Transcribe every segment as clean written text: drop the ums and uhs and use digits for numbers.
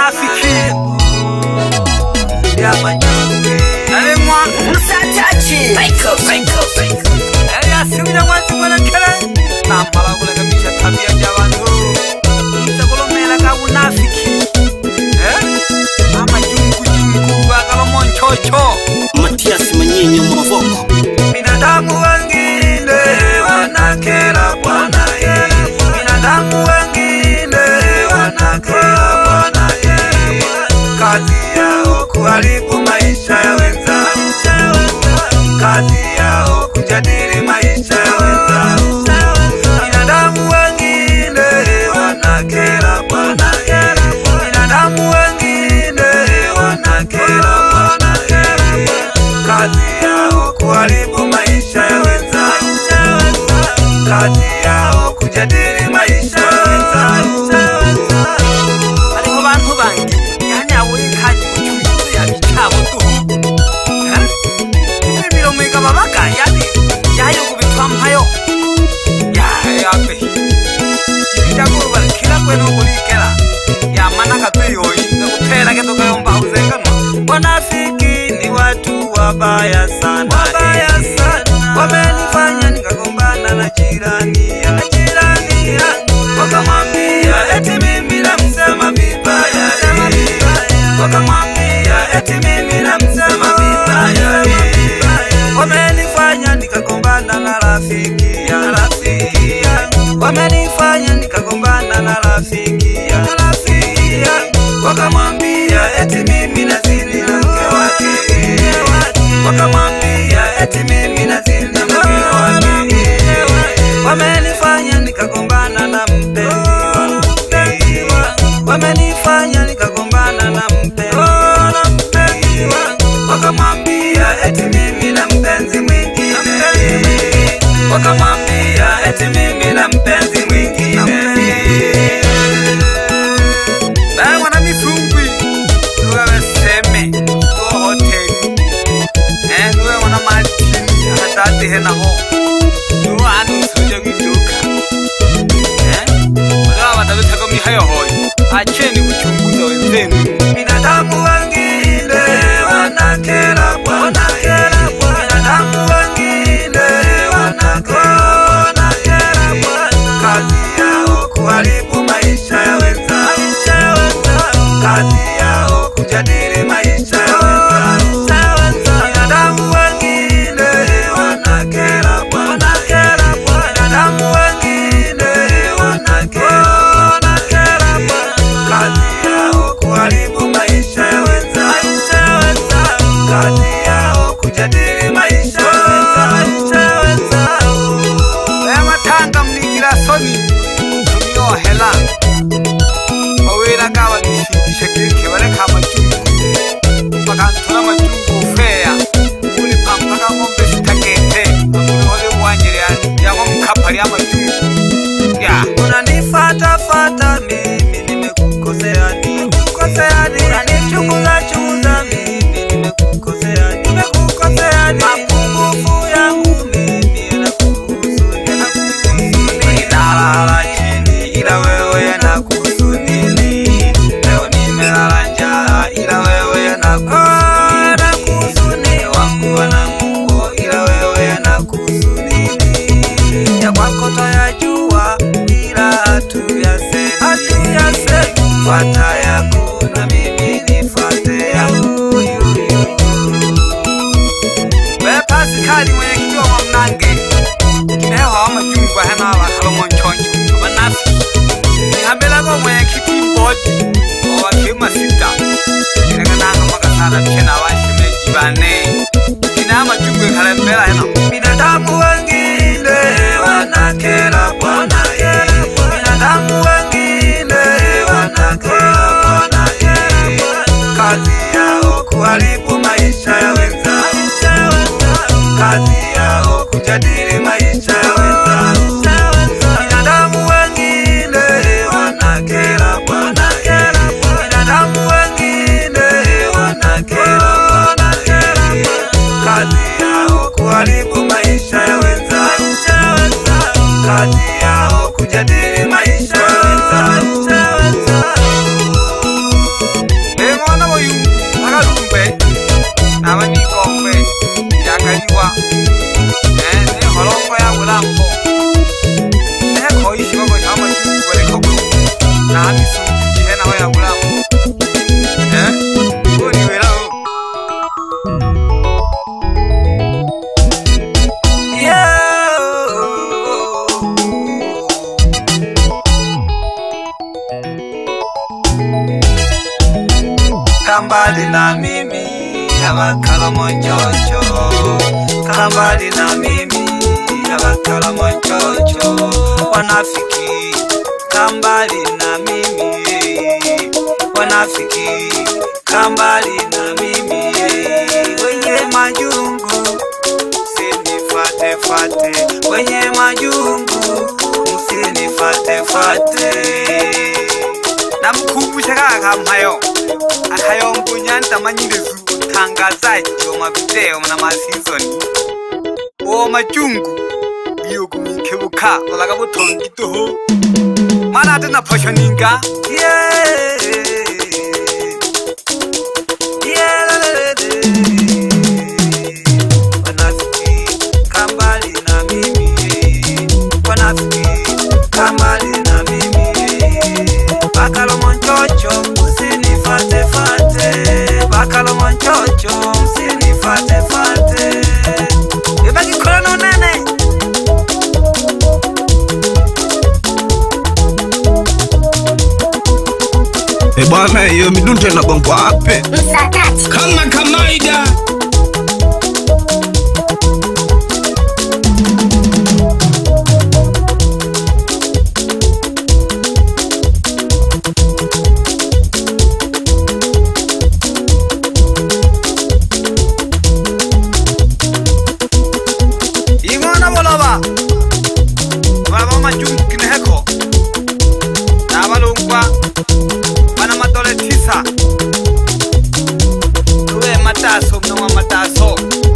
wanafiki ya manyonge ale mwa Msatachi Baiko ya simja mwanzi mwana kela na mala kule kabisha tabia ya wangu itakolomela ka unafiki ama jungu bakalo monchocho Matias Manyenye Mwavoko binadamu wengine wanakera Bwana Yesu binadamu wengine wanakera Bwana Yesu kazi yao kuharibu maisha ya wenzao kazi yao kujadili maisha ya wenzao binadamu wengine wanakera Bwana Yesu binadamu wengine wanakera Bwana Yesu kazi yao kuharibu maisha ya wenzao kazi yao kujadili maisha ya wenzao aliko bantu bangi yani awikaji kuchunguzi ya bichabo tu ibiro mwika babaka yani yayo kubitwa mpayo yape ibitakuba kila kweno kulikela ya manaka tuyoyi nakupela ketoka yomba uzengano wanafiki ni watu wabaya sana wamenifanya nikagombana na jirani wakamwambia eti mimi namsema vibaya wakamwambia eti mimi namsema vibaya wamenifanya nikagombana na rafiki wamenifanya nikagombana na rafiki wakamwambia eti mimi nazini na mke wake wakamwambia eti mimi nazini na mke wake wamenifanya nikagombana na mpenzi wamenifanya nikagombana na mpenzi wakamwambia eti mimi na mpenzi mwingine wakamwambia eti mimi na mpenzi mwingine wana misungwi nuwe seme nuwe hoteli nuwe wana matini hatati hena ho nuwe anu suje viduka wala watabitako mihayo hoi acheni kuchunguza wenzenu binadamu wengine wanakera Bwana binadamu wengine wanakera kazi yao kuharibu maisha ya wenzao kazi yao kujadili maisha ya wenzao binadamu wengine wanakera Bwana binadamu wengine wanakera kazi yao kuharibu maisha ya wenzao kazi yao kujadili maisha ya wenzao wema tanga mnigira soni tumio hela wawela kawa nishindisha kike wale kama chungu mpaka ntona majungu fea uli pampaka ngombe sitakete uli wale uwanjiriani ya mkapari ya majungu unanifata mimi nimekukosea unanichunguza mimi nimekukosea mapungufu yangu mimi yanakuhusu ninalala chini ila wewe yanakuhusu nini leo nimelala njaa ila wewe yanakuhusu nini wangu wananguo ila wewe yanakuhusu nini ya kwako toyajua ila hatuyasemi fata yako na mimi nifate yangu wepasi kali mwenye kitua wa mnange kineho wa majungu wa hema wa kalomon choncho wanafi nihambela kwa mwenye kiti mbodi wa wakima sita kinegananga makasana mchena wa shimeji bane kina majungu ya kalembela hena binadamu wengine wanakera Bwana binadamu wengine wanakera Bwana kazi yao kuharibu maisha ya wenzao kazi yao kujadili maisha ya wenzao binadamu wengine wanakera Bwana binadamu wengine wanakera Bwana kazi yao kuharibu maisha ya wenzao Na bisu jihena hoya gulamu Uni welao Kambali na mimi Yabakala monchocho Kambali na mimi Yabakala monchocho Wanafiki Kambali na mimi Wanafiki Kambali na mimi Wenye majungu Msinifate fate Wenye majungu Msinifate fate Na mkumbusha kaka mpayo Akayo mbunyanta manyirezu Tangazaji Oma video na masizoni Oma chungu Iyo kumikebuka Olaga butongi toho Mana atena poshoninga Wanafiki Kambali na mimi Wanafiki Kambali na mimi Bakalo monchocho Usinifate fate Bakalo monchocho Usinifate fate Yubaki kolono nene Bwana hiyo midunte na bongo wape Msakati kama kawaida. Ingona boloba Baba majungu kineheko Na balungwa Bana matole tisa Uwe mataso mnwa mataso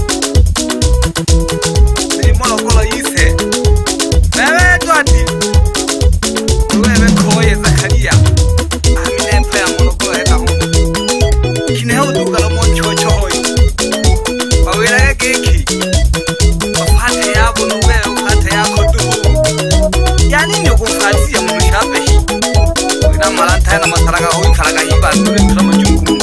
Ni mono kolo yise Bebe tuati Uwe bekoye Zakaria Amine mpe ya mono kolo heka hungu Kineho duka lo monchocho hoi Wawila ya keki Wafate yabo nuwe Wafate yako duhu Yani nyo kumfati ya mwishabe hii Wina malanta na masaraga hui karaga hiba Nure mtura majungu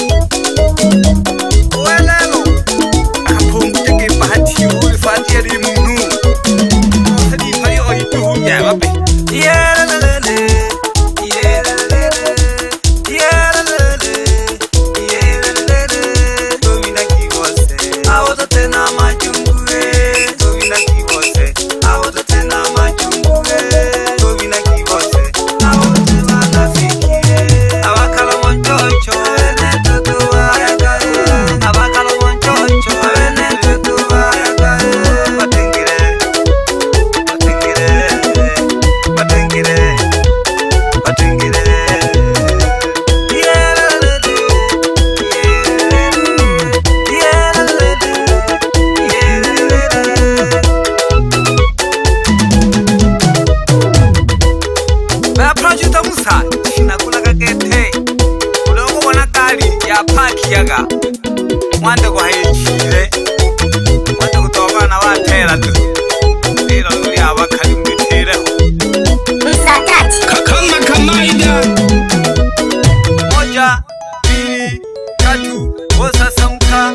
Uwelelo Akapungu bahati hui fati ya rimunu Sadi fari oi duhu ya wabe Yelelele Yelelele Yelelele Yelelele Dovina kibose Awoto tena majungu Dovina kibose Awoto tena majungu Dovina kibose Awoto wanafiki Abakala monchocho Netutuwa Abakala monchocho Netutuwa Batengire Batengire Batengire Batengire Yelelele Yelelele Yelelele Baya project musa Shinakula kakete Uloko wana kari ya paki yaga Mwande kwa hechire Mwande kutoka na watera tu Lilo luli abakali mbitireho Msakati Kama kawaida. Moja, pili, tatu, osa samka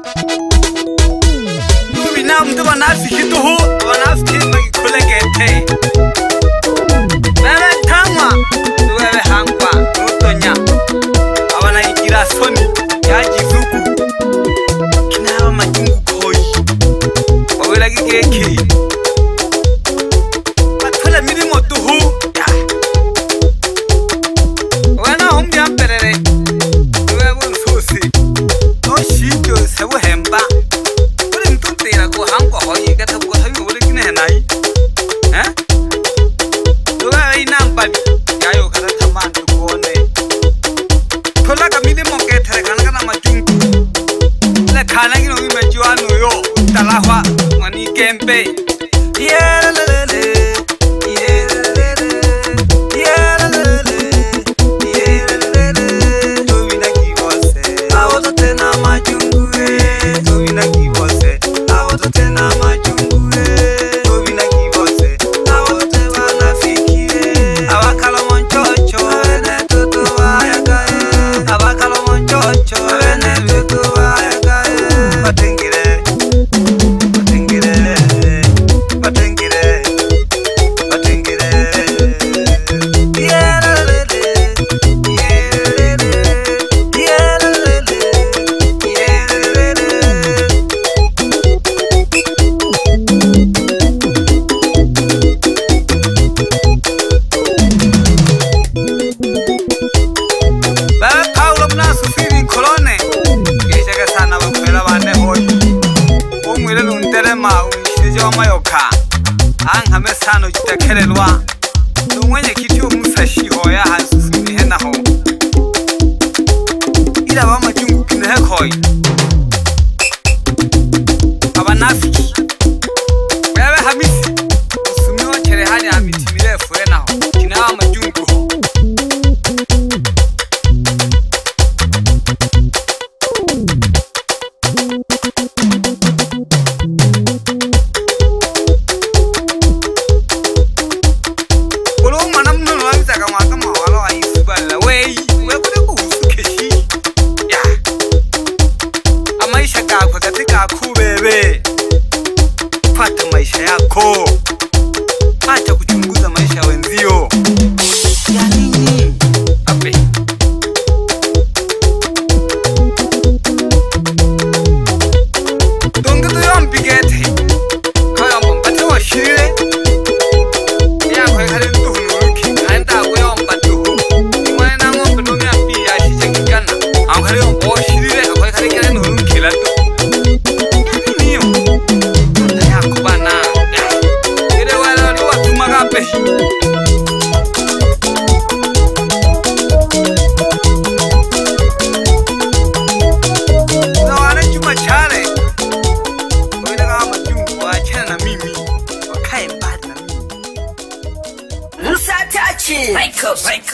Nubi na mtu wanafiki tuhu Wanafiki magikule gete Bebe tangwa Nuwewe hangwa Nutonya Awana igira soni Yaji zuku Kinawa majungu koi Wawila gigeki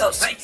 Society.